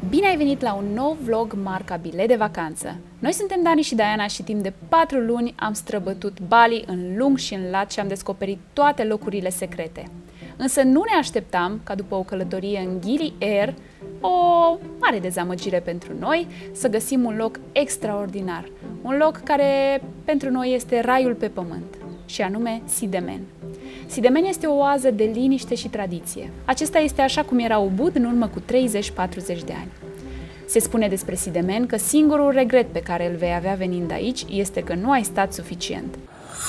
Bine ai venit la un nou vlog marca Bilet de Vacanță! Noi suntem Dani și Diana și timp de 4 luni am străbătut Bali în lung și în lat și am descoperit toate locurile secrete. Însă nu ne așteptam ca după o călătorie în Gili Air, o mare dezamăgire pentru noi, să găsim un loc extraordinar. Un loc care pentru noi este raiul pe pământ, și anume Sidemen. Sidemen este o oază de liniște și tradiție. Acesta este așa cum era Ubud în urmă cu 30-40 de ani. Se spune despre Sidemen că singurul regret pe care îl vei avea venind aici este că nu ai stat suficient.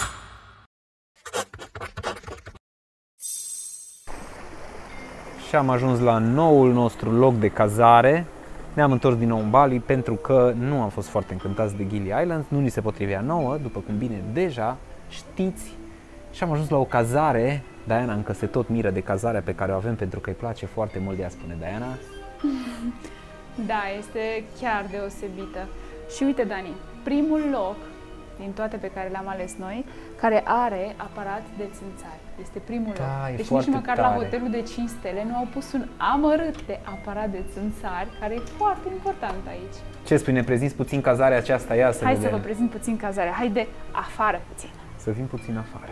Și am ajuns la noul nostru loc de cazare. Ne-am întors din nou în Bali pentru că nu am fost foarte încântați de Gili Islands, nu ni se potrivea nouă, după cum bine deja știți. Și am ajuns la o cazare. Diana încă se tot miră de cazarea pe care o avem pentru că îi place foarte mult de ea, spune Diana. Da, este chiar deosebită. Și uite, Dani, primul loc din toate pe care le-am ales noi, care are aparat de țânțari. Este primul loc. Deci nici măcar tare. La hotelul de 5 stele nu au pus un amărât de aparat de țânțari, care e foarte important aici. Ce spui, ne prezinți puțin cazarea aceasta? Ia să Hai vedem. să vă prezint puțin cazarea. Hai de afară puțin. Să fim puțin afară.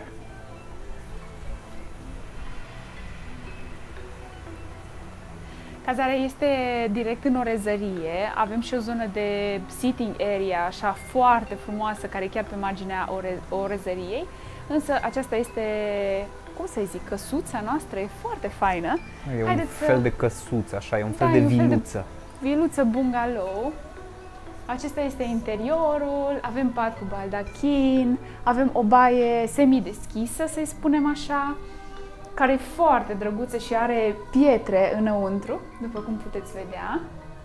Cazarea este direct în orezărie, avem și o zonă de sitting area, așa foarte frumoasă, care e chiar pe marginea orezăriei, însă aceasta este, cum să zic, căsuța noastră, e foarte faină. E un fel de căsuță, așa, e un fel de viluță. Viluță bungalow. Acesta este interiorul, avem pat cu baldachin, avem o baie semi-deschisă, să-i spunem așa, care e foarte drăguță și are pietre înăuntru, după cum puteți vedea.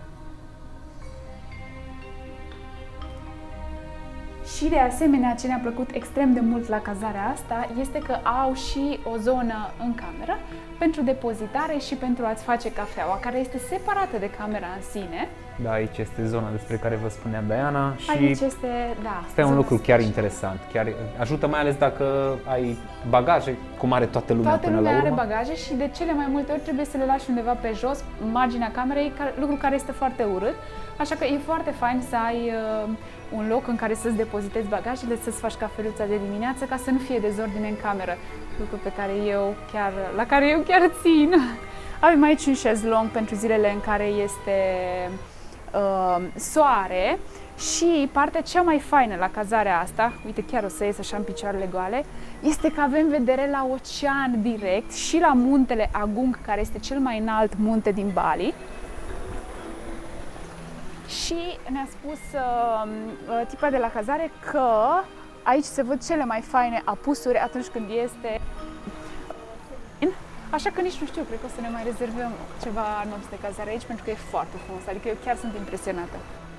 Și de asemenea, ce ne-a plăcut extrem de mult la cazarea asta este că au și o zonă în cameră pentru depozitare și pentru a-ți face cafeaua, care este separată de camera în sine. Da, aici este zona despre care vă spunea Diana și aici este, da, asta e un lucru chiar interesant. Chiar ajută mai ales dacă ai bagaje, cum are toată lumea până la urmă. Toată lumea are bagaje și de cele mai multe ori trebuie să le lași undeva pe jos, în marginea camerei, lucru care este foarte urât. Așa că e foarte fain să ai un loc în care să-ți depozitezi bagajele, să-ți faci cafeluța de dimineață, ca să nu fie dezordine în cameră, lucru pe care la care eu chiar țin. Avem aici un șezlong pentru zilele în care este soare și partea cea mai faină la cazarea asta, uite, chiar o să ies așa în picioarele goale, este că avem vedere la ocean direct și la muntele Agung, care este cel mai înalt munte din Bali. Și ne-a spus tipa de la cazare că aici se văd cele mai faine apusuri atunci când este. Așa că nici nu știu, cred că o să ne mai rezervăm ceva nopți de cazare aici, pentru că e foarte frumos, adică eu chiar sunt impresionată.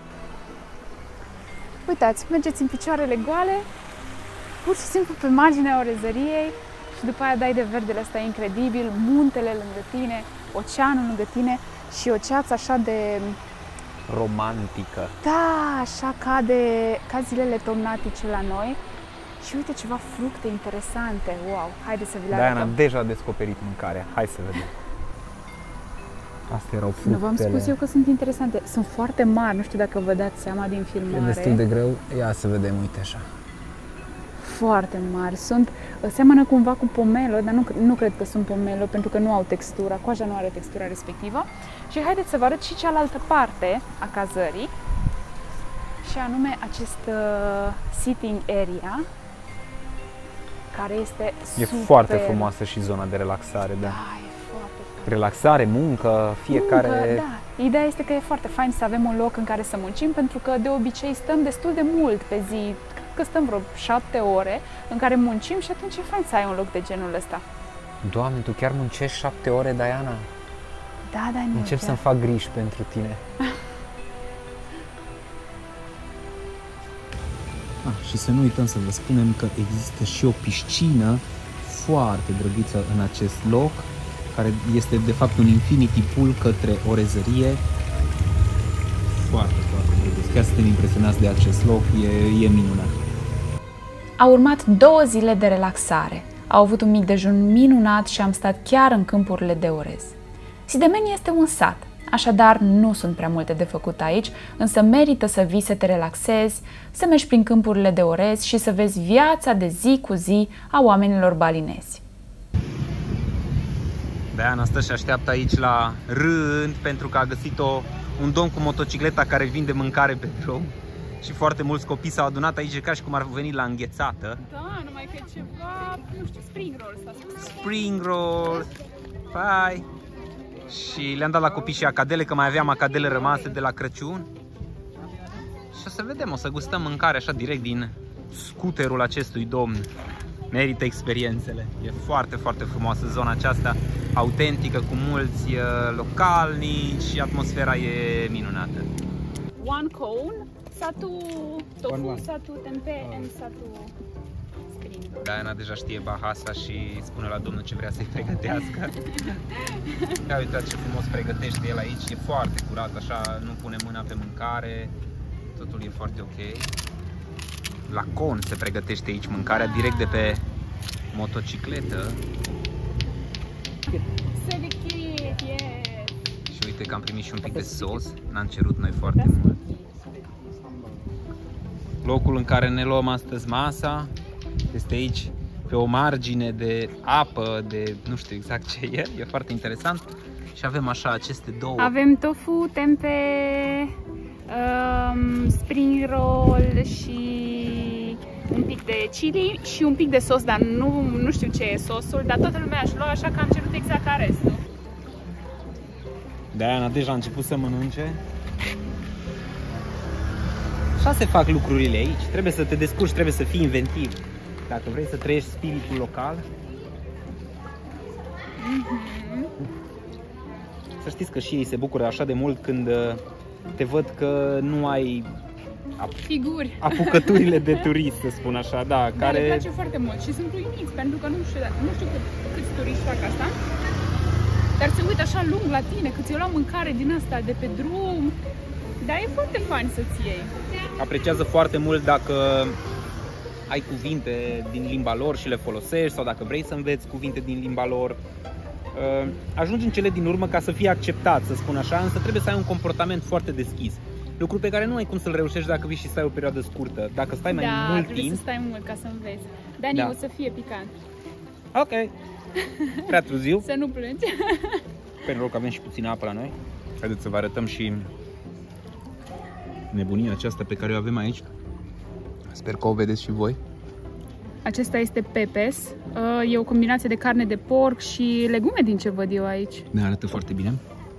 Uitați, mergeți în picioarele goale, pur și simplu pe marginea orezăriei și după aia dai de verdele ăsta incredibil, muntele lângă tine, oceanul lângă tine și o ceață așa de romantică. Da, așa ca zilele tomnatice la noi. Și uite ceva fructe interesante. Wow, haide să vi le arătăm. Diana deja a descoperit mâncarea. Hai să vedem. Astea erau fructele. Nu v-am spus eu că sunt interesante. Sunt foarte mari, nu știu dacă vă dați seama din filmare. E destul de greu. Ia să vedem, uite așa. Foarte mari. Seamănă cumva cu pomelo, dar nu cred că sunt pomelo, pentru că nu au textura. Coaja nu are textura respectivă. Și haideți să vă arăt și cealaltă parte a cazării. Și anume acest sitting area, care este super. E foarte frumoasă și zona de relaxare, da. Da, e foarte fain. Relaxare, muncă, fiecare. Muncă, da. Ideea este că e foarte fain să avem un loc în care să muncim, pentru că de obicei stăm destul de mult pe zi, cred că stăm vreo 7 ore în care muncim și atunci e fain să ai un loc de genul ăsta. Doamne, tu chiar muncești 7 ore, Diana? Da, Dani. Încep să-mi fac griji pentru tine. Și să nu uităm să vă spunem că există și o piscină foarte drăguță în acest loc, care este de fapt un infinity pool către orezărie. Foarte, foarte drăguț. Chiar suntem impresionați de acest loc, e minunat. Au urmat 2 zile de relaxare. Au avut un mic dejun minunat și am stat chiar în câmpurile de orez. Sidemen este un sat, Așadar, nu sunt prea multe de făcut aici, însă merită să vii să te relaxezi, să mergi prin câmpurile de orez și să vezi viața de zi cu zi a oamenilor balinezi. Diana stă și așteaptă aici la rând pentru că a găsit un domn cu motocicleta care vinde mâncare pe drum. Și foarte mulți copii s-au adunat aici ca și cum ar veni la înghețată. Da, numai că e ceva, nu știu, spring rolls s-a spus. Spring rolls. Bye. Și le-am dat la copii și acadele, că mai aveam acadele rămase de la Crăciun. Și o să vedem, o să gustăm mâncare așa direct din scuterul acestui domn. Merită experiențele. E foarte, foarte frumoasă zona aceasta, autentică, cu mulți localnici și atmosfera e minunată. One cone, satu tofu, satu tempeh and satu spring roll. Diana deja știe bahasa și spune la domnul ce vrea să-i pregătească. Ia uitați ce frumos pregătește el aici, e foarte curat, așa, nu pune mâna pe mâncare, totul e foarte ok. La con se pregătește aici mâncarea direct de pe motocicletă. Și uite că am primit și un pic de sos, n-am cerut noi foarte mult. Locul în care ne luăm astăzi masa este aici, pe o margine de apă, de nu știu exact ce e foarte interesant. Și avem așa aceste două. Avem tofu, tempeh, spring roll și un pic de chili și un pic de sos, dar nu știu ce e sosul, dar toată lumea aș lua, așa că am cerut exact ca restul. Diana deja a început să mănânce. Așa se fac lucrurile aici. Trebuie să te descurci, trebuie să fii inventiv. Dacă vrei să trăiești spiritul local. Să știți că și ei se bucură așa de mult când te văd că nu ai figuri, apucăturile de turist, să spun așa, da, care... le place foarte mult și sunt uimiți, pentru că nu știu câți turiști fac asta, dar se uită așa lung la tine, că ți-o luau mâncare din asta de pe drum, dar e foarte fain să-ți iei. Apreciază foarte mult dacă ai cuvinte din limba lor și le folosești, sau dacă vrei să înveți cuvinte din limba lor. Ajungi în cele din urmă ca să fii acceptat, să spun așa, însă trebuie să ai un comportament foarte deschis. Lucru pe care nu ai cum să-l reușești dacă vii și stai o perioadă scurtă. Dacă stai mai mult timp... trebuie să stai mult ca să înveți. Dani, o să fie picant. Ok. Prea târziu. Să nu plângi. Pentru că avem și puțină apă la noi. Haideți să vă arătăm și nebunia aceasta pe care o avem aici. Sper că o vedeți și voi. Acesta este pepes. E o combinație de carne de porc și legume, din ce văd eu aici. Ne arată foarte bine.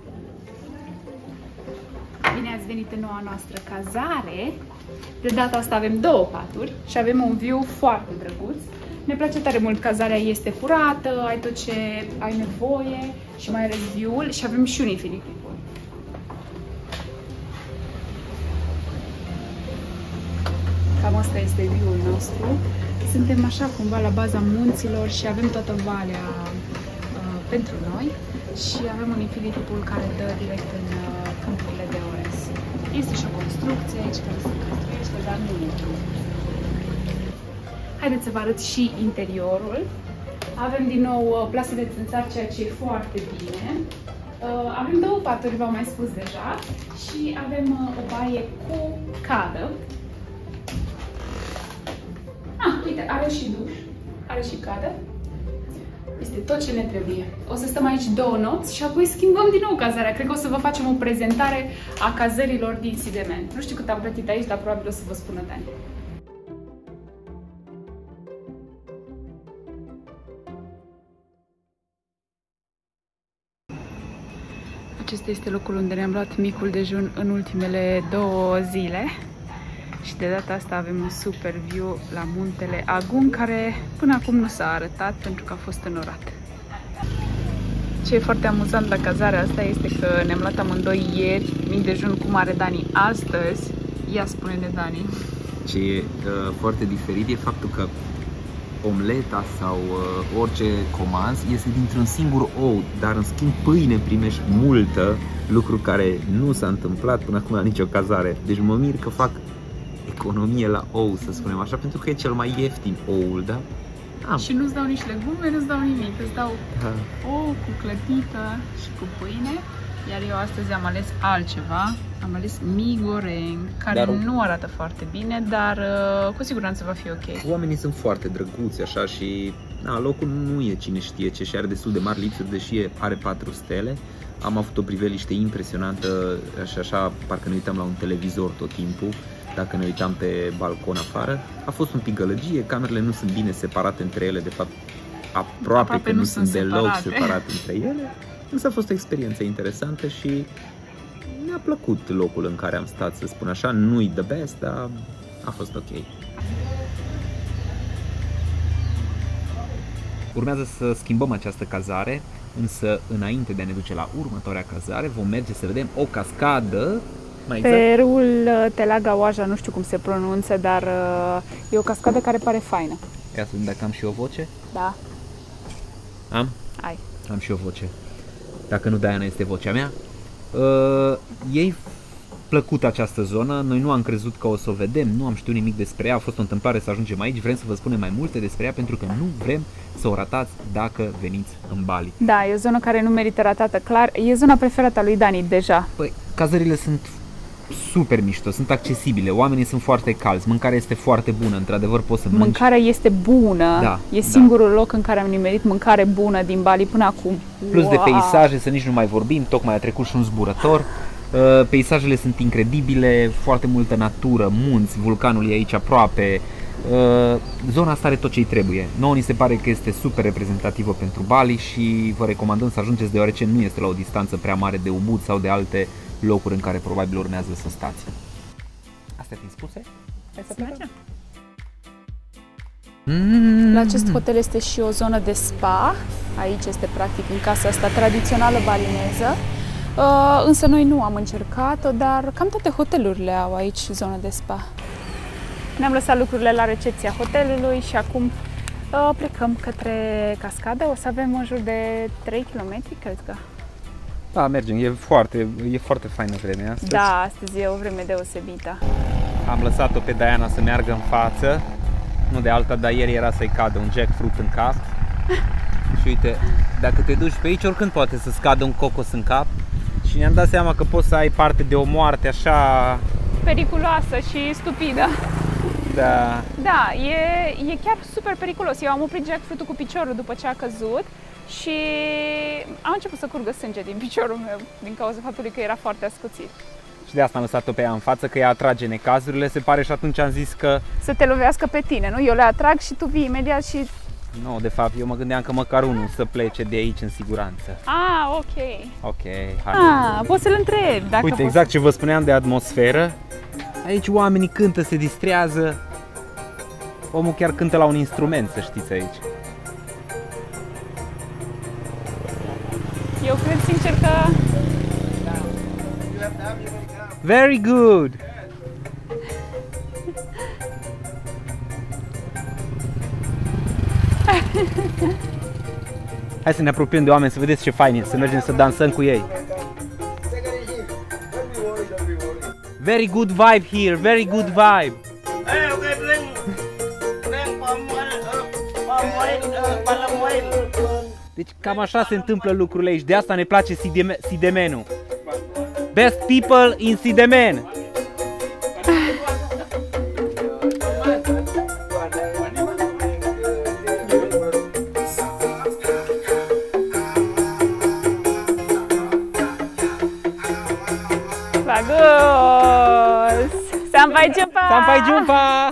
Bine ați venit în noua noastră cazare. De data asta avem două paturi și avem un view foarte drăguț. Ne place tare mult, cazarea este curată, ai tot ce ai nevoie și mai ales view-ul și avem și un infinity pool. Cam asta este view-ul nostru. Suntem așa cumva la baza munților și avem toată valea pentru noi și avem un infinity pool care dă direct în câmpurile de orez. Este și o construcție aici care se construiește, dar nu intru. Haideți să vă arăt și interiorul. Avem din nou plase de țânțar, ceea ce e foarte bine. Avem două paturi, v-am mai spus deja, și avem o baie cu cadă. Uite, are și duș, are și cadă. Este tot ce ne trebuie. O să stăm aici 2 nopți și apoi schimbăm din nou cazarea. Cred că o să vă facem o prezentare a cazărilor din Sidement. Nu știu cât am plătit aici, dar probabil o să vă spună Dani. Acesta este locul unde ne-am luat micul dejun în ultimele 2 zile. Și de data asta avem un super view la muntele Agung, care până acum nu s-a arătat pentru că a fost înorat. Ce e foarte amuzant la cazarea asta este că ne-am luat amândoi ieri mic dejun cum are Dani astăzi. Ia spune-ne, Dani. Ce e foarte diferit e faptul că omleta sau orice comanzi este dintr-un singur ou, dar în schimb pâine primești multă, lucru care nu s-a întâmplat până acum la nicio cazare. Deci mă mir că fac economie la ou, să spunem așa, pentru că e cel mai ieftin oul, da? Și nu-ți dau nici legume, nu-ți dau nimic, îți dau ou cu clătită și cu pâine. Iar eu astăzi am ales altceva. Am ales mie goreng, care nu arată foarte bine, dar cu siguranță va fi ok. Oamenii sunt foarte drăguți așa și locul nu e cine știe ce și are destul de mari lipsuri, deși are 4 stele. Am avut o priveliște impresionantă și așa parcă ne uitam la un televizor tot timpul, dacă ne uitam pe balcon afară. A fost un pic gălăgie, camerele nu sunt bine separate între ele, de fapt aproape că nu sunt deloc separate între ele. Însă a fost o experiență interesantă și mi-a plăcut locul în care am stat, să spun așa. Nu-i the best, dar a fost ok. Urmează să schimbăm această cazare, însă înainte de a ne duce la următoarea cazare vom merge să vedem o cascadă. Pe râul Telaga Oaja, nu știu cum se pronunță, dar e o cascadă care pare faină. Ia să vedem dacă am și o voce. Da. Am? Ai. Am și o voce. Dacă nu, Diana este vocea mea. E plăcută această zonă, noi nu am crezut că o să o vedem, nu am știut nimic despre ea, a fost o întâmplare să ajungem aici, vrem să vă spunem mai multe despre ea pentru că nu vrem să o ratați dacă veniți în Bali. Da, e o zonă care nu merită ratată, clar, e zona preferată a lui Dani deja. Păi, cazările sunt super mișto, sunt accesibile, oamenii sunt foarte calzi, mâncarea este foarte bună, într-adevăr poți să mănânci. Mâncarea este bună, da, e singurul loc în care am nimerit mâncare bună din Bali până acum. Plus de peisaje, să nici nu mai vorbim, tocmai a trecut și un zburător. Peisajele sunt incredibile, foarte multă natură, munți, vulcanul e aici aproape. Zona asta are tot ce-i trebuie. Nouă ni se pare că este super reprezentativă pentru Bali și vă recomandăm să ajungeți, deoarece nu este la o distanță prea mare de Ubud sau de alte locuri în care probabil urmează să stați. Astea fiind spuse, hai să plecăm. La acest hotel este și o zonă de spa. Aici este practic în casa asta tradițională balineză. Însă noi nu am încercat-o, dar cam toate hotelurile au aici zonă de spa. Ne-am lăsat lucrurile la recepția hotelului și acum plecăm către cascadă. O să avem în jur de 3 km, cred că. Da, mergem. E foarte faină vremea astăzi. Da, astăzi e o vreme deosebită. Am lăsat-o pe Diana să meargă în față. Nu de alta, dar ieri era să-i cadă un jackfruit în cap. Și uite, dacă te duci pe aici, oricând poate să-ți cadă un cocos în cap. Și ne-am dat seama că poți să ai parte de o moarte așa... periculoasă și stupidă. Da. Da, e chiar super periculos. Eu am oprit jackfruitul cu piciorul după ce a căzut și am început să curgă sânge din piciorul meu din cauza faptului că era foarte ascuțit. Și de asta am lăsat-o pe ea în față, că ea atrage necazurile, se pare, și atunci am zis că... să te lovească pe tine, nu? Eu le atrag și tu vii imediat și... Nu, de fapt, eu mă gândeam că măcar unul să plece de aici în siguranță. Ah, ok. Ok, hai. Poți să-l întrebi dacă... Uite, exact ce vă spuneam de atmosferă. Aici oamenii cântă, se distrează. Omul chiar cântă la un instrument, să știți aici. Eu cred sincer că... Very good! Hai să ne apropiem de oameni să vedeți ce fain e, să mergem să dansăm cu ei. Very good vibe here, very good vibe. Deci cam așa se întâmplă lucrurile aici, de asta ne place Sidemenul. Best people in Sidemen. Bagus! Sampai jumpa! Sampai jumpa!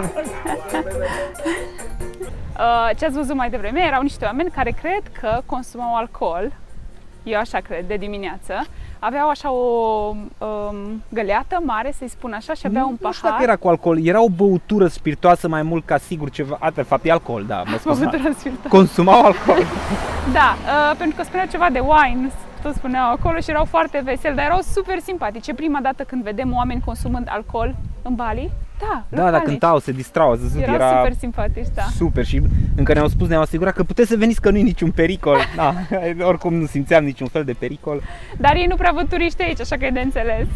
Ce ați văzut mai devreme erau niște oameni care cred că consumau alcool. Eu așa cred, de dimineață. Aveau așa o găleată mare, să-i spun așa, și aveau un pahar. Nu știu dacă era cu alcool, era o băutură spiritoasă mai mult ca sigur ceva. De fapt, e alcool, da, mă scuzați. Băutură spiritoasă. Consumau alcool. Da, pentru că spuneau ceva de wine, tot spuneau acolo și erau foarte veseli, dar erau super simpatice. Prima dată când vedem oameni consumând alcool în Bali, da, cântau, se distrau, ați văzut, era super simpatici, da. Super, și încă ne-au spus, ne-au asigurat că puteți să veniți, că nu e niciun pericol. Da, oricum nu simțeam niciun fel de pericol. Dar ei nu prea văd turiști aici, așa că e de înțeles.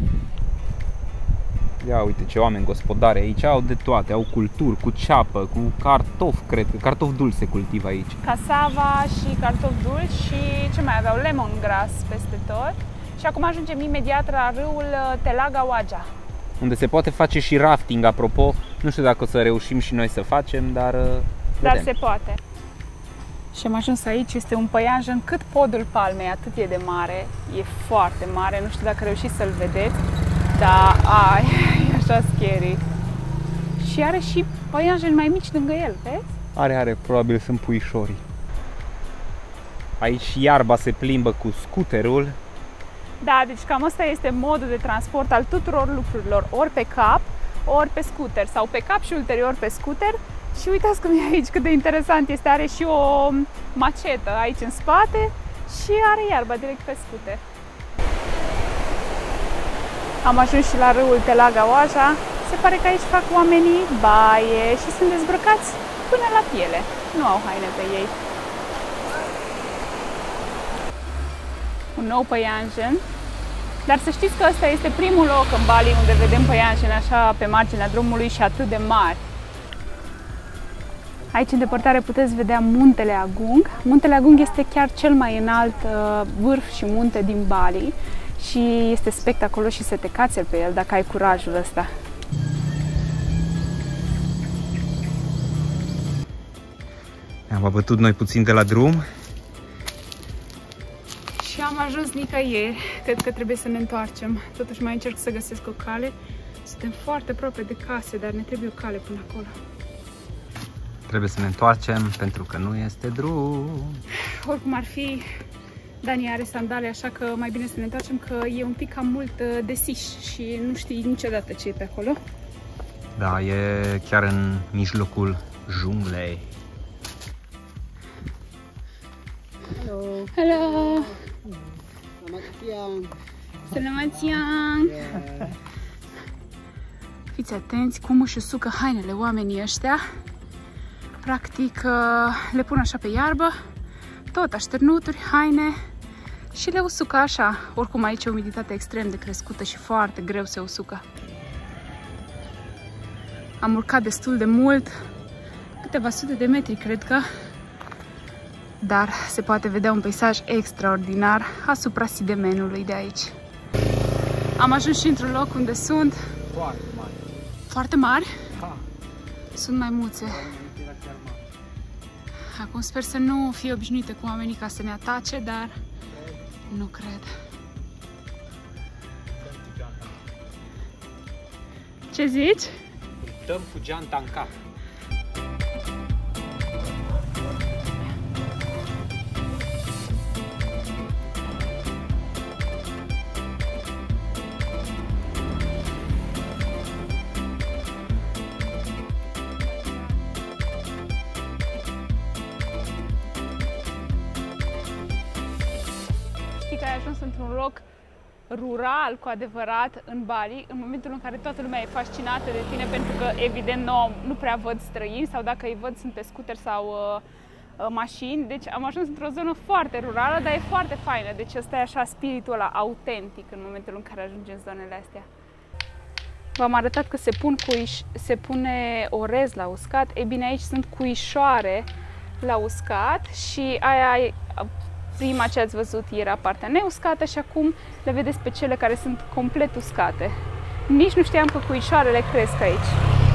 Ia uite ce oameni gospodari aici, au de toate, au culturi, cu ceapă, cu cartofi, cred că, cartofi dulci se cultivă aici. Casava și cartofi dulci și ce mai aveau, lemongrass peste tot. Și acum ajungem imediat la râul Telaga Oaja, unde se poate face și rafting, apropo. Nu știu dacă o să reușim și noi să facem, dar vedem. se poate. Și am ajuns aici, este un păianjen cât podul Palmei, atât e de mare, e foarte mare, nu știu dacă reușiți să-l vedeți, dar e așa scary. Și are și păianjeni mai mici lângă el, vezi? Are, probabil sunt puișorii. Aici iarba se plimbă cu scuterul. Da, deci cam asta este modul de transport al tuturor lucrurilor, ori pe cap, ori pe scooter, sau pe cap și ulterior pe scooter. Și uitați cum e aici, cât de interesant este, are și o macetă aici în spate și are iarba direct pe scooter. Am ajuns și la râul Telaga Oaja, se pare că aici fac oamenii baie și sunt dezbrăcați până la piele, nu au haine pe ei. Un nou păianjen, dar să știți că ăsta este primul loc în Bali unde vedem păianjeni așa pe marginea drumului și atât de mari. Aici în depărtare puteți vedea muntele Agung. Muntele Agung este chiar cel mai înalt vârf și munte din Bali și este spectaculos și să te cațeri pe el dacă ai curajul ăsta. Am abătut noi puțin de la drum. Și am ajuns nicăieri. Cred că trebuie să ne întoarcem. Totuși mai încerc să găsesc o cale. Suntem foarte aproape de case, dar ne trebuie o cale până acolo. Trebuie să ne întoarcem pentru că nu este drum. Oricum ar fi, Dani are sandale, așa că mai bine să ne întoarcem, că e un pic cam mult desiș și nu știi niciodată ce e pe acolo. Da, e chiar în mijlocul junglei. Hello. Hello! Selamat siang. Selamat siang! Yeah. Fiți atenți cum își usucă hainele oamenii ăștia. Practic le pun așa pe iarbă, tot așternuturi, haine și le usucă așa. Oricum aici e umiditatea extrem de crescută și foarte greu se usucă. Am urcat destul de mult, câteva sute de metri cred că, dar se poate vedea un peisaj extraordinar asupra Sidemenului de aici. Am ajuns și într-un loc unde sunt Foarte mare. foarte mari. Ha. Sunt maimuțe. Acum sper să nu fie obișnuite cu oamenii ca să ne atace, dar nu cred. Ce zici? Dăm cu geanta în cap. Că ai ajuns într-un loc rural cu adevărat în Bali, în momentul în care toată lumea e fascinată de tine pentru că evident nu prea văd străini sau dacă îi văd sunt pe scooter sau mașini. Deci am ajuns într-o zonă foarte rurală, dar e foarte faină. Deci ăsta e așa spiritul ăla autentic în momentul în care ajungi în zonele astea. V-am arătat că se pune orez la uscat. Ei bine, aici sunt cuișoare la uscat și aia prima ce ați văzut era partea neuscată și acum le vedeți pe cele care sunt complet uscate. Nici nu știam că cuișoarele cresc aici.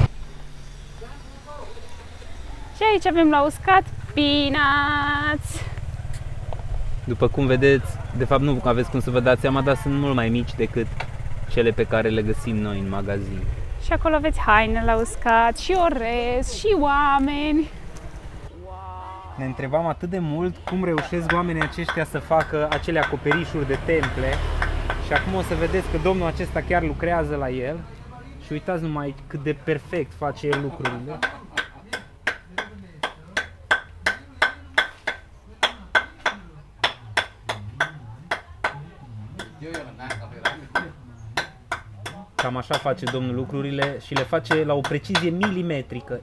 Și aici avem la uscat peanuts. După cum vedeți, de fapt nu aveți cum să vă dați seama, dar sunt mult mai mici decât cele pe care le găsim noi în magazin. Și acolo aveți haine la uscat, și orez, și oameni. Ne întrebam atât de mult cum reușesc oamenii aceștia să facă acele acoperișuri de temple și acum o să vedeți că domnul acesta chiar lucrează la el și uitați numai cât de perfect face el lucrurile. Cam așa face domnul lucrurile și le face la o precizie milimetrică.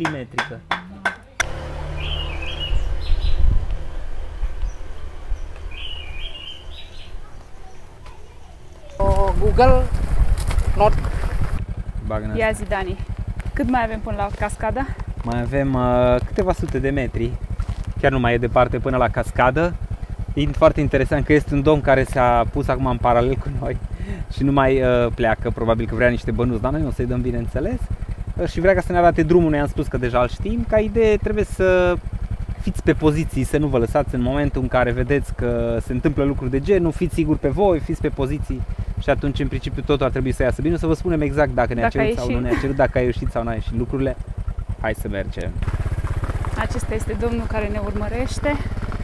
Google not. Ia zi, Dani, cât mai avem până la cascada? Mai avem câteva sute de metri. Chiar nu mai e departe până la cascadă. E foarte interesant că este un domn care s-a pus acum în paralel cu noi și nu mai pleacă, probabil că vrea niște bănuți, dar noi o să-i dăm, bineînțeles, și vrea ca să ne arate drumul. Noi am spus că deja îl știm. Ca idee trebuie să fiți pe poziții, să nu vă lăsați în momentul în care vedeți că se întâmplă lucruri de genul, fiți siguri pe voi, fiți pe poziții și atunci în principiu totul ar trebui să iasă bine. O să vă spunem exact dacă ne-a cerut sau nu ne-a cerut, dacă a ieșit sau n-a ieșit lucrurile. Hai să mergem. Acesta este domnul care ne urmărește.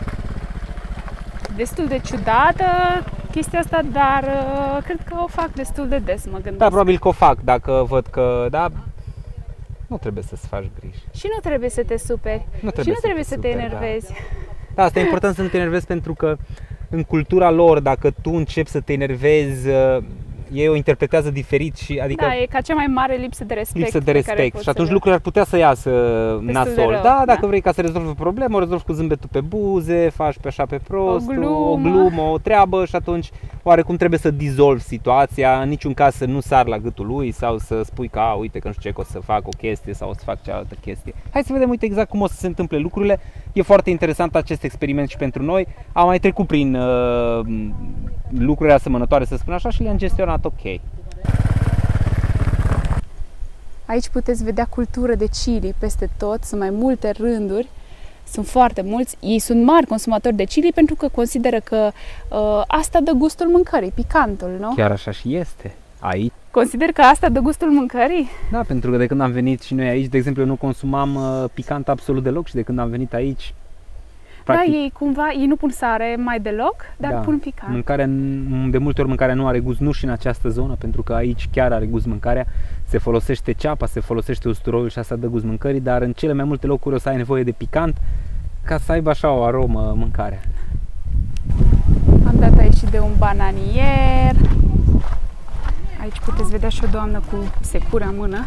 Destul de ciudată chestia asta, dar cred că o fac destul de des, mă gândesc. Da, probabil că o fac, dacă văd că, da, nu trebuie să-ți faci griji. Și nu trebuie să te superi. Și nu trebuie să te enervezi. Da, asta e important, să nu te enervezi, pentru că în cultura lor, dacă tu începi să te enervezi, ei o interpretează diferit și adică da, e ca cea mai mare lipsă de respect. Lipsă de respect. Și atunci lucrurile ar putea să iasă nasol. Da, dacă vrei ca să rezolvi o problemă, o rezolvi cu zâmbetul pe buze, faci pe așa pe prost, o glumă, o treabă și atunci oarecum trebuie să dizolvi situația, în niciun caz să nu sari la gâtul lui sau să spui că uite că nu știu ce, că o să fac o chestie sau o să fac cealaltă chestie. Hai să vedem, uite, exact cum o să se întâmple lucrurile. E foarte interesant acest experiment și pentru noi. Am mai trecut prin lucruri asemănătoare, să spun așa, și le-am gestionat ok. Aici puteți vedea cultură de chili peste tot, sunt mai multe rânduri, sunt foarte mulți. Ei sunt mari consumatori de chili pentru că consideră că asta dă gustul mâncării, picantul, nu? Chiar așa și este. Aici. Consider că asta dă gustul mâncării? Da, pentru că de când am venit și noi aici, de exemplu, eu nu consumam picant absolut deloc și de când am venit aici, practic, da, ei nu pun sare mai deloc, dar pun picant. Mâncarea, de multe ori mâncarea nu are gust, nu și în această zonă, pentru că aici chiar are gust mâncarea. Se folosește ceapa, se folosește usturoiul și asta dă gust mâncării, dar în cele mai multe locuri o să ai nevoie de picant ca să aibă așa o aromă mâncarea. Am dat aici și de un bananier. Aici puteți vedea și o doamnă cu secură în mână.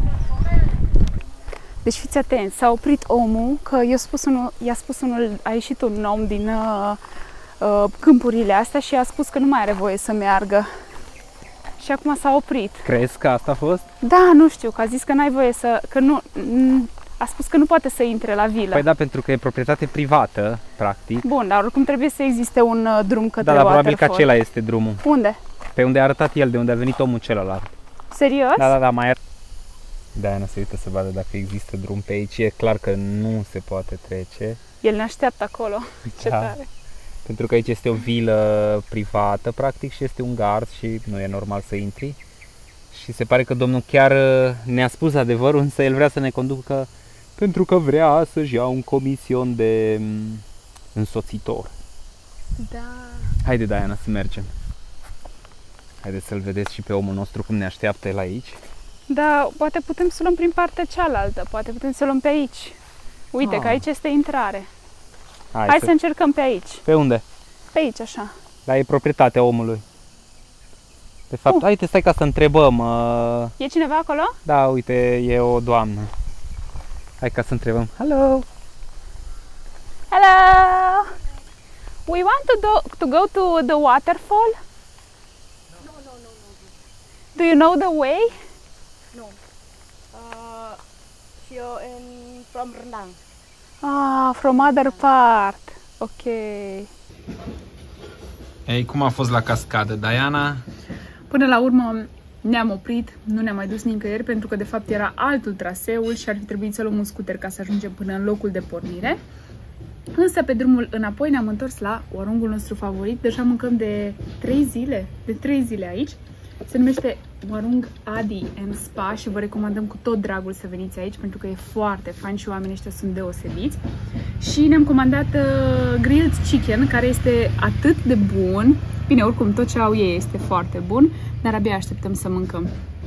Deci fiți atenți, s-a oprit omul, că a ieșit un om din câmpurile astea și a spus că nu mai are voie să meargă. Și acum s-a oprit. Crezi că asta a fost? Da, nu știu, că a zis că n-ai voie să... a spus că nu poate să intre la vilă. Păi da, pentru că e proprietate privată, practic. Bun, dar oricum trebuie să existe un drum către Waterfall. Da, probabil că acela este drumul. Unde? Pe unde a arătat el, de unde a venit omul celălalt. Serios? Da, mai Diana se uită să vadă dacă există drum pe aici. E clar că nu se poate trece. El ne așteaptă acolo. Ce tare. Pentru că aici este o vilă privată, practic, și este un gard și nu e normal să intri. Și se pare că domnul chiar ne-a spus adevărul, însă el vrea să ne conducă pentru că vrea să-și ia un comision de însoțitor. Da. Haide, Diana, să mergem. Haideți să-l vedeți și pe omul nostru cum ne așteaptă el aici. Da, poate putem să luăm prin partea cealaltă, poate putem să luăm pe aici. Uite că aici este intrare. Hai să încercăm pe aici. Pe unde? Pe aici, așa. Dar e proprietatea omului. De fapt, haide, stai ca să întrebăm. E cineva acolo? Da, uite, e o doamnă. Hai ca să întrebăm. Hello! Hello! We want to go to the waterfall? No. Do you know the way? No. Here from Rendang. Ah, from other part. Ok. Ei, cum a fost la cascadă, Diana? Până la urmă ne-am oprit, nu ne-am mai dus nicăieri pentru că de fapt era altul traseul și ar fi trebuit să luăm un scooter ca să ajungem până în locul de pornire. Însă pe drumul înapoi ne-am întors la oarungul nostru favorit. Deja mâncăm de 3 zile aici. Se numește Warung Adi and Spa și vă recomandăm cu tot dragul să veniți aici pentru că e foarte fain și oamenii ăștia sunt deosebiți. Și ne-am comandat grilled chicken, care este atât de bun. Bine, oricum tot ce au ei este foarte bun, dar abia așteptăm să mâncăm.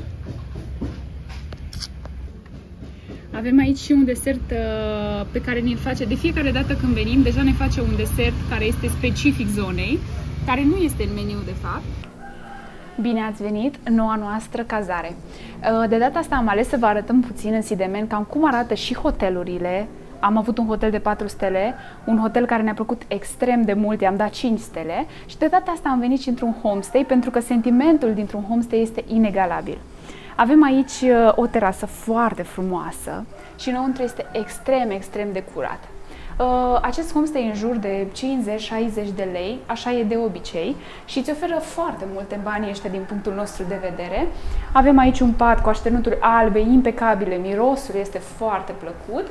Avem aici și un desert pe care ne-l face de fiecare dată când venim. Deja ne face un desert care este specific zonei, care nu este în meniu de fapt. Bine ați venit în noua noastră cazare. De data asta am ales să vă arătăm puțin în Sidemen cam cum arată și hotelurile. Am avut un hotel de 4 stele, un hotel care ne-a plăcut extrem de mult, i-am dat 5 stele și de data asta am venit și într-un homestay pentru că sentimentul dintr-un homestay este inegalabil. Avem aici o terasă foarte frumoasă și înăuntru este extrem de curat. Acest homestay în jur de 50-60 de lei, așa e de obicei, și îți oferă foarte multe bani ăștia din punctul nostru de vedere. Avem aici un pat cu așternuturi albe, impecabile, mirosul este foarte plăcut.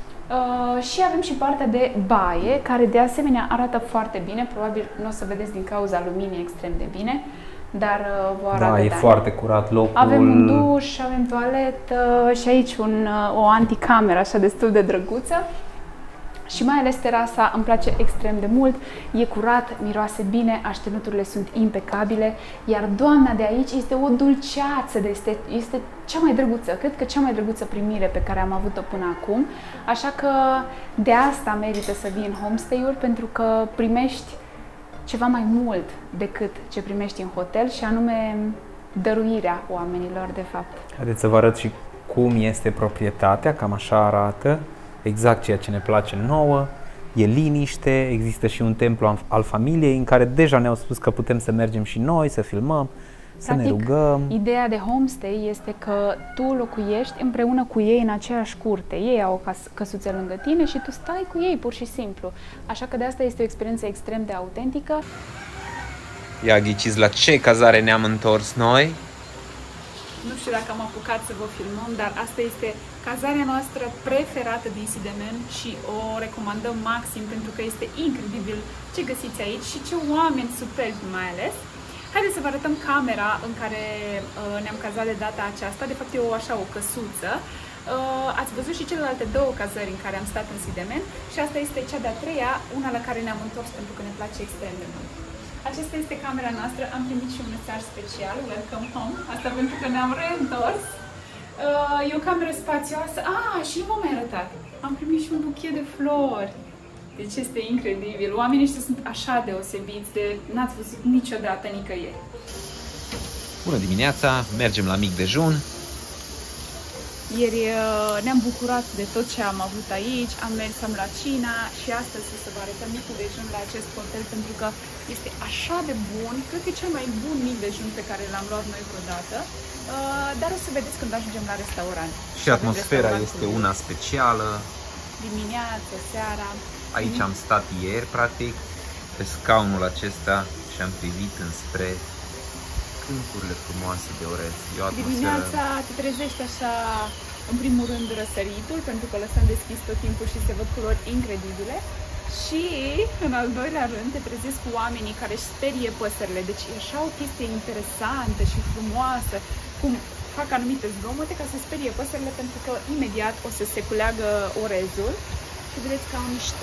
Și avem și partea de baie, care de asemenea arată foarte bine, probabil nu o să vedeți din cauza luminii extrem de bine, dar vă arată. Da, e foarte curat locul. Avem un duș, avem toaletă și aici o anticameră așa destul de drăguță. Și mai ales terasa îmi place extrem de mult, e curat, miroase bine, așternuturile sunt impecabile, iar doamna de aici este o dulceață, este cea mai drăguță, cred că cea mai drăguță primire pe care am avut-o până acum, așa că de asta merită să vii în homestay-uri, pentru că primești ceva mai mult decât ce primești în hotel, și anume dăruirea oamenilor, de fapt. Haideți să vă arăt și cum este proprietatea, cam așa arată. Exact ceea ce ne place nouă, e liniște, există și un templu al familiei în care deja ne-au spus că putem să mergem și noi, să filmăm, să ne rugăm. Ideea de homestay este că tu locuiești împreună cu ei în aceeași curte. Ei au o căsuță lângă tine și tu stai cu ei pur și simplu. Așa că de asta este o experiență extrem de autentică. Ia ghiciți la ce cazare ne-am întors noi? Nu știu dacă am apucat să vă filmăm, dar asta este cazarea noastră preferată din Sidemen și o recomandăm maxim pentru că este incredibil ce găsiți aici și ce oameni superbi mai ales. Haideți să vă arătăm camera în care ne-am cazat de data aceasta. De fapt e o căsuță. Ați văzut și celelalte două cazări în care am stat în Sidemen și asta este cea de-a treia, una la care ne-am întors pentru că ne place extrem de mult. Aceasta este camera noastră, am primit și un mesaj special, welcome home, asta pentru că ne-am reîntors. E o cameră spațioasă, și nu m-am mai arătat, am primit și un buchet de flori. Deci este incredibil, oamenii ăștia sunt așa deosebiți de n-ați văzut niciodată nicăieri. Bună dimineața, mergem la mic dejun. Ieri ne-am bucurat de tot ce am avut aici, am mers la cina și astăzi o să vă arătăm micul dejun la acest hotel pentru că este așa de bun, cred că e cel mai bun mic dejun pe care l-am luat noi vreodată, dar o să vedeți când ajungem la restaurant. Și atmosfera este una specială. Dimineața, seara. Aici am stat ieri, practic, pe scaunul acesta și am privit înspre câmpurile frumoase de orez. Dimineața te trezești așa, în primul rând, răsăritul, pentru că lăsăm deschis tot timpul și se văd culori incredibile. Și, în al doilea rând, te trezești cu oamenii care își sperie păsările. Deci e așa o chestie interesantă și frumoasă, cum fac anumite zgomote ca să sperie păsările, pentru că imediat o să se culeagă orezul. Și vedeți că au niște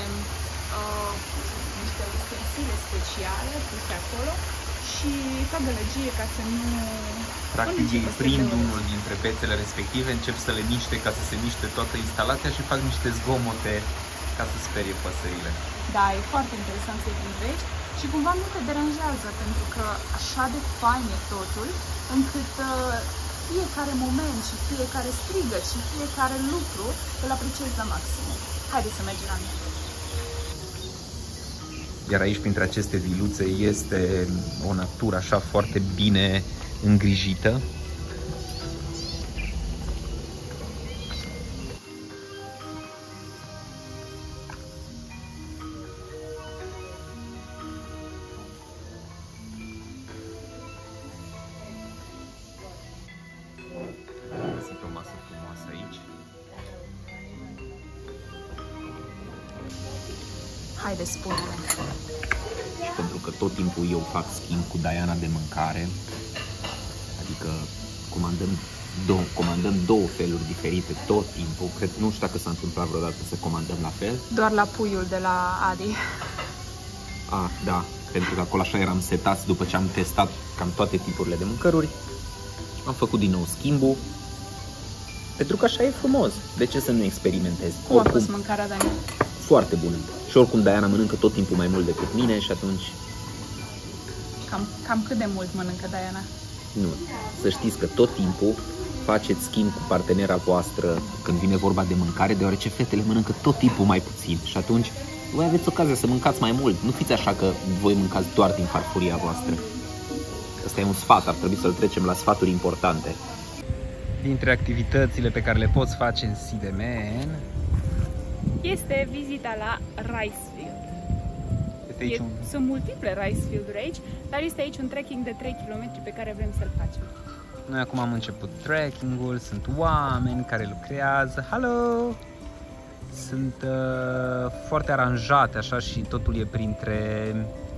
ustensile speciale puse acolo și fac gălăgie ca să nu... Practic ei prind unul dintre pețele respective, încep să le miște ca să se miște toată instalația și fac niște zgomote ca să sperie păsările. Da, e foarte interesant să-i privești și cumva nu te deranjează, pentru că așa de fain e totul, încât fiecare moment și fiecare strigăt și fiecare lucru îl apreciezi la maxim. Haideți să mergem la mine. Iar aici, printre aceste viluțe, este o natură așa foarte bine îngrijită. Sunt o masă frumoasă aici. Haideți, spune-ne. Și pentru că tot timpul eu fac schimb cu Diana de mâncare, adică comandăm două feluri diferite tot timpul. Cred, nu știu dacă s-a întâmplat vreodată să comandăm la fel. Doar la puiul de la Adi. Da, pentru că acolo așa eram setați după ce am testat cam toate tipurile de mâncăruri. Am făcut din nou schimbul, pentru că așa e frumos. De ce să nu experimentezi? Cum a fost mâncarea, Dani? Foarte bună. Și oricum Diana mănâncă tot timpul mai mult decât mine și atunci... Cam cât de mult mănâncă Diana? Nu. Să știți că tot timpul faceți schimb cu partenera voastră când vine vorba de mâncare, deoarece fetele mănâncă tot timpul mai puțin și atunci voi aveți ocazia să mâncați mai mult. Nu fiți așa că voi mâncați doar din farfuria voastră. Asta e un sfat, ar trebui să-l trecem la sfaturi importante. Dintre activitățile pe care le poți face în Sidemen este vizita la Ricefield. Este aici Sunt multiple Ricefield-uri aici, dar este aici un trekking de 3 km pe care vrem să-l facem. Noi acum am început trekking-ul, sunt oameni care lucrează. Hello! Sunt foarte aranjate așa și totul e printre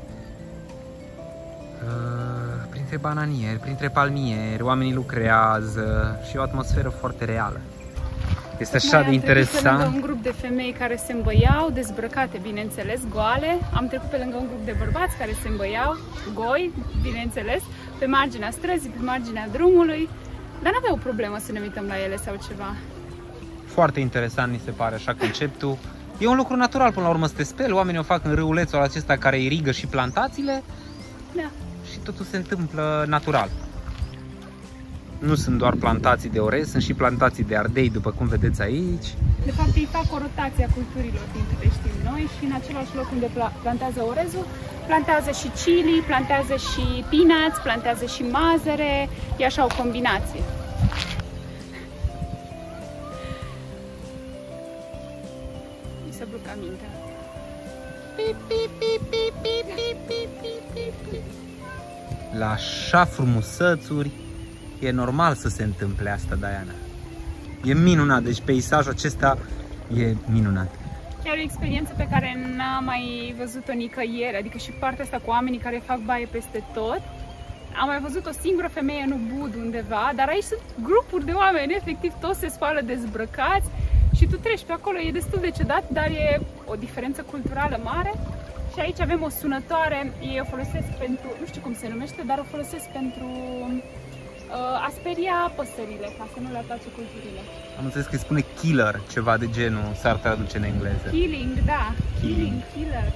bananieri, printre palmieri, oamenii lucrează și e o atmosferă foarte reală. Este așa de interesant. Am trecut pe lângă un grup de femei care se îmbăiau, dezbrăcate, bineînțeles, goale. Am trecut pe lângă un grup de bărbați care se îmbăiau, goi, bineînțeles, pe marginea străzii, pe marginea drumului. Dar nu avea o problemă să ne uităm la ele sau ceva. Foarte interesant mi se pare așa conceptul. E un lucru natural până la urmă să te speli, oamenii o fac în râulețul acesta care irigă și plantațiile. Da. Și totul se întâmplă natural. Nu sunt doar plantații de orez, sunt și plantații de ardei, după cum vedeți aici. De fapt, ei fac o rotație a culturilor, din câte știm noi, și în același loc unde plantează orezul, plantează și chili, plantează și peanuts, plantează și mazăre, e așa o combinație. Mi se bruca mintea. La așa frumusețuri, e normal să se întâmple asta, Diana. E minunat, deci peisajul acesta e minunat. Chiar o experiență pe care n-am mai văzut-o nicăieri, adică și partea asta cu oamenii care fac baie peste tot. Am mai văzut o singură femeie în Ubud undeva, dar aici sunt grupuri de oameni, efectiv toți se spală dezbrăcați și tu treci pe acolo, e destul de ciudat, dar e o diferență culturală mare. Și aici avem o sunătoare, ei o folosesc pentru, nu știu cum se numește, dar o folosesc pentru a speria păsările, ca să nu le atace culturile. Am înțeles că îi spune killer, ceva de genul, s-ar traduce în engleză. Killing, da. Killing, killer.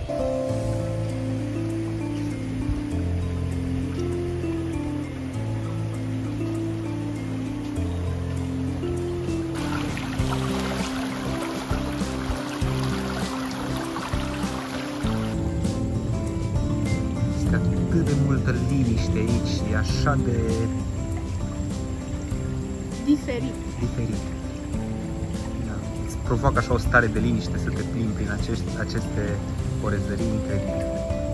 Este atât de multă liniște aici, e așa de Diferit. Da. Îți provoacă așa o stare de liniște să te plimbi prin aceste orezării incredibile.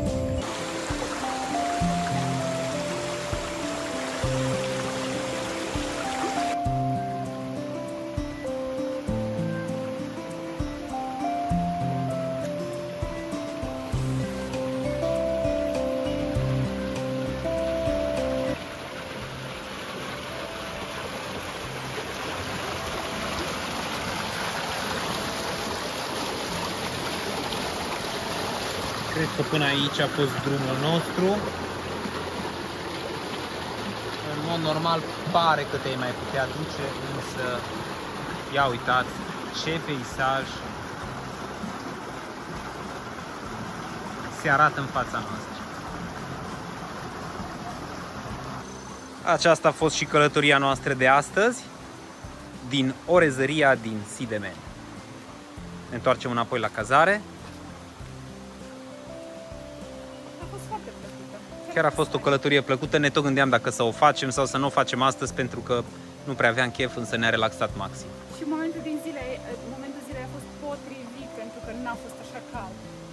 Cred că până aici a fost drumul nostru. În mod normal pare că te-ai mai putea duce, însă ia uitați ce peisaj se arată în fața noastră. Aceasta a fost și călătoria noastră de astăzi din orezăria din Sidemeni. Ne întoarcem înapoi la cazare. Chiar a fost o călătorie plăcută, ne tot gândeam dacă să o facem sau să nu o facem astăzi pentru că nu prea aveam chef, însă ne-a relaxat maxim. Și momentul zilei a fost potrivit pentru că nu a fost așa cald.